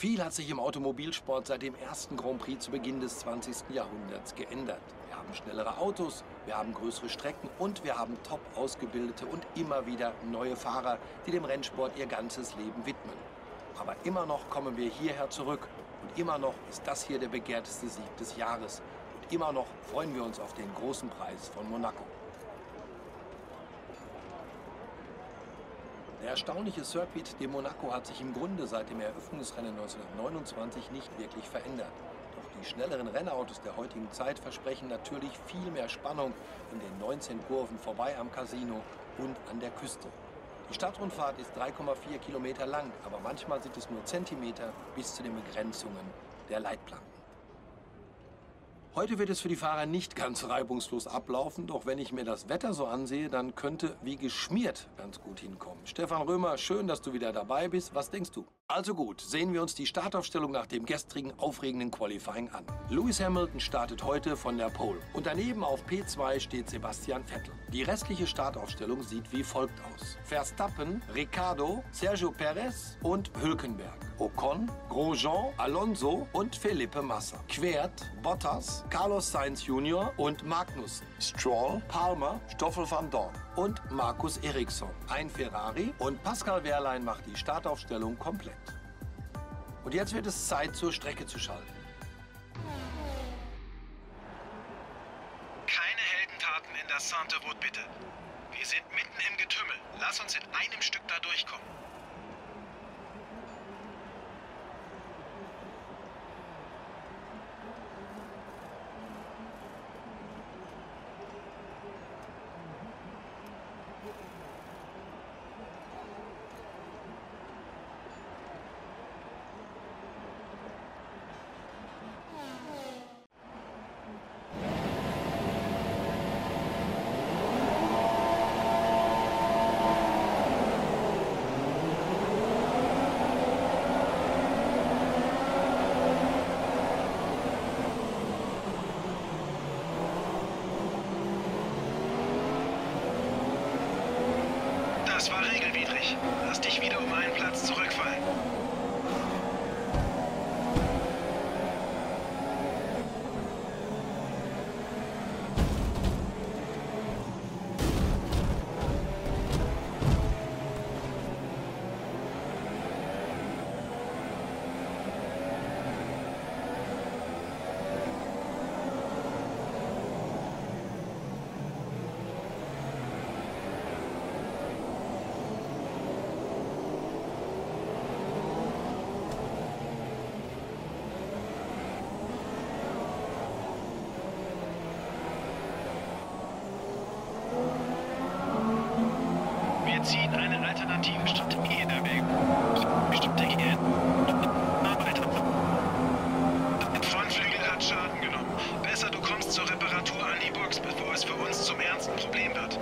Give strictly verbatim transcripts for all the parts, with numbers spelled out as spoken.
Viel hat sich im Automobilsport seit dem ersten Grand Prix zu Beginn des zwanzigsten Jahrhunderts geändert. Wir haben schnellere Autos, wir haben größere Strecken und wir haben top ausgebildete und immer wieder neue Fahrer, die dem Rennsport ihr ganzes Leben widmen. Aber immer noch kommen wir hierher zurück und immer noch ist das hier der begehrteste Sieg des Jahres. Und immer noch freuen wir uns auf den großen Preis von Monaco. Der erstaunliche Circuit de Monaco hat sich im Grunde seit dem Eröffnungsrennen neunzehnhundertneunundzwanzig nicht wirklich verändert. Doch die schnelleren Rennautos der heutigen Zeit versprechen natürlich viel mehr Spannung in den neunzehn Kurven vorbei am Casino und an der Küste. Die Stadtrundfahrt ist drei Komma vier Kilometer lang, aber manchmal sind es nur Zentimeter bis zu den Begrenzungen der Leitplanken. Heute wird es für die Fahrer nicht ganz reibungslos ablaufen, doch wenn ich mir das Wetter so ansehe, dann könnte wie geschmiert ganz gut hinkommen. Stefan Römer, schön, dass du wieder dabei bist. Was denkst du? Also gut, sehen wir uns die Startaufstellung nach dem gestrigen aufregenden Qualifying an. Lewis Hamilton startet heute von der Pole und daneben auf P zwei steht Sebastian Vettel. Die restliche Startaufstellung sieht wie folgt aus: Verstappen, Ricciardo, Sergio Perez und Hülkenberg, Ocon, Grosjean, Alonso und Felipe Massa. Quert, Bottas, Carlos Sainz Junior und Magnussen, Stroll, Palmer, Stoffel van Dorn und Markus Ericsson. Ein Ferrari und Pascal Wehrlein macht die Startaufstellung komplett. Und jetzt wird es Zeit, zur Strecke zu schalten. Keine Heldentaten in der Sainte Route, bitte. Wir sind mitten im Getümmel. Lass uns in einem Stück da durchkommen. Das war regelwidrig. Lass dich wieder um einen Platz zurückfallen. Wir ziehen eine alternative Strategie in Erwägung. Bestimmte Gehen. Weiter. Der Frontflügel hat Schaden genommen. Besser, du kommst zur Reparatur an die Box, bevor es für uns zum ernsten Problem wird.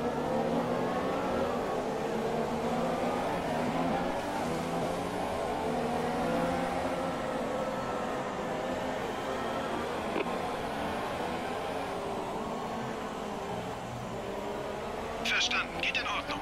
Verstanden, geht in Ordnung.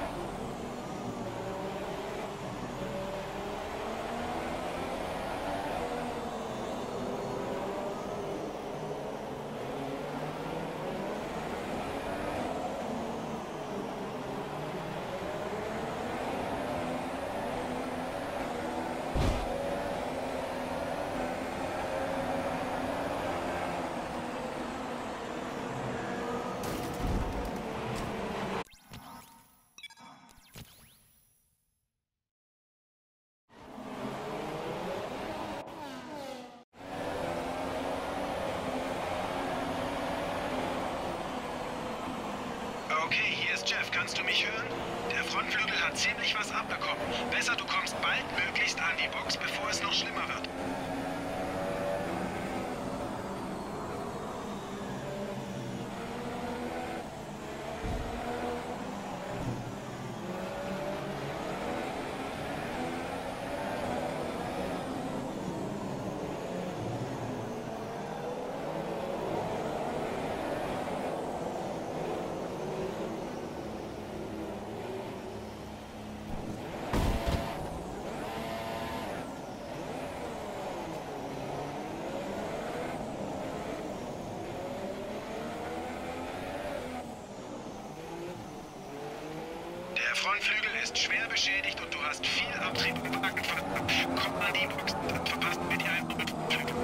Okay, hier ist Jeff. Kannst du mich hören? Der Frontflügel hat ziemlich was abbekommen. Besser, du kommst bald möglichst an die Box, bevor es noch schlimmer wird. Der Frontflügel ist schwer beschädigt und du hast viel Abtrieb im Wagen. Komm an die Box, dann verpassen wir die einen Rückflügel.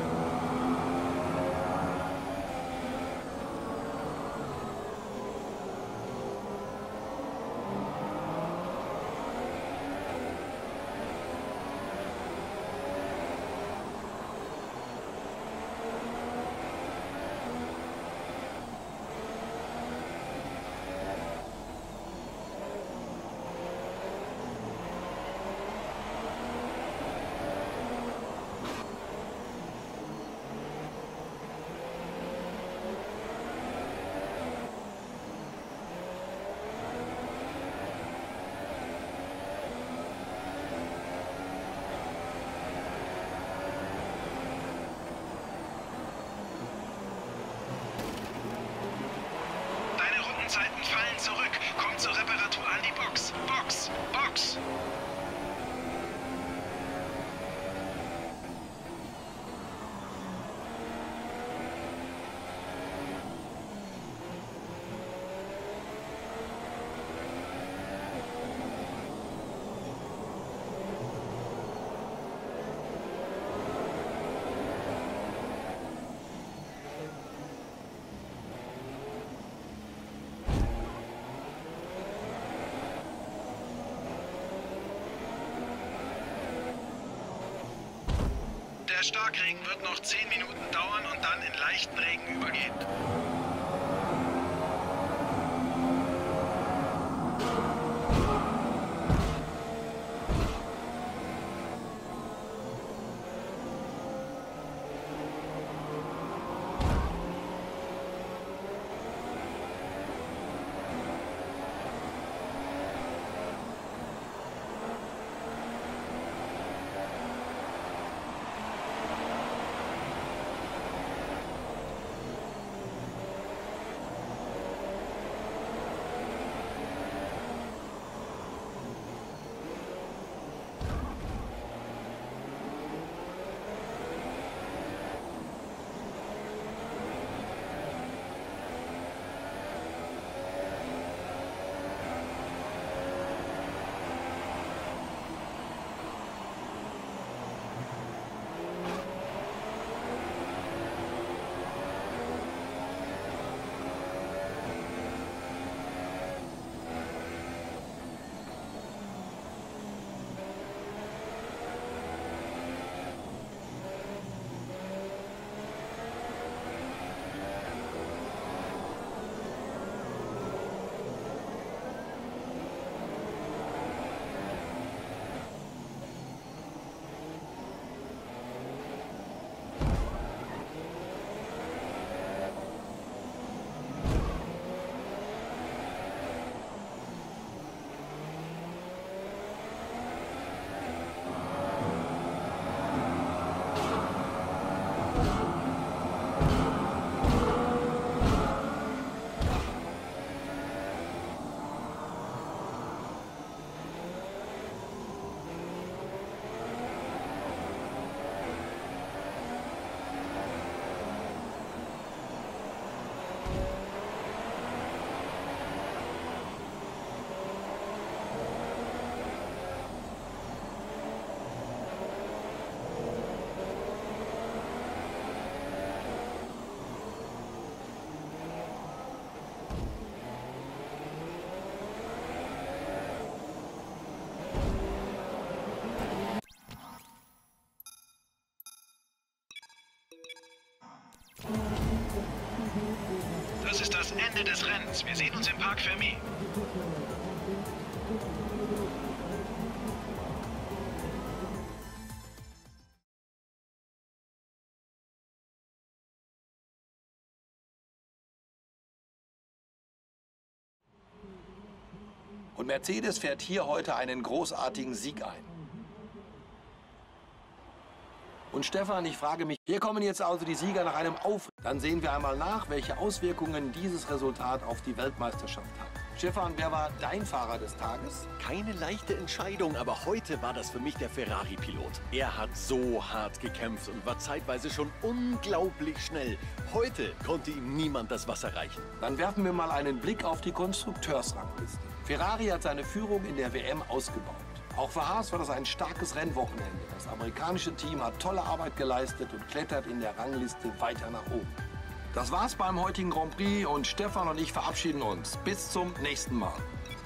Zeiten fallen zurück. Kommt zur Reparatur an die Box. Box. Box. Der Starkregen wird noch zehn Minuten dauern und dann in leichten Regen übergehen. Das ist das Ende des Rennens. Wir sehen uns im Parc Fermé. Und Mercedes fährt hier heute einen großartigen Sieg ein. Und Stefan, ich frage mich, hier kommen jetzt also die Sieger nach einem Auf. Dann sehen wir einmal nach, welche Auswirkungen dieses Resultat auf die Weltmeisterschaft hat. Stefan, wer war dein Fahrer des Tages? Keine leichte Entscheidung, aber heute war das für mich der Ferrari-Pilot. Er hat so hart gekämpft und war zeitweise schon unglaublich schnell. Heute konnte ihm niemand das Wasser reichen. Dann werfen wir mal einen Blick auf die Konstrukteursrangliste. Ferrari hat seine Führung in der W M ausgebaut. Auch für Haas war das ein starkes Rennwochenende. Das amerikanische Team hat tolle Arbeit geleistet und klettert in der Rangliste weiter nach oben. Das war's beim heutigen Grand Prix und Stefan und ich verabschieden uns. Bis zum nächsten Mal.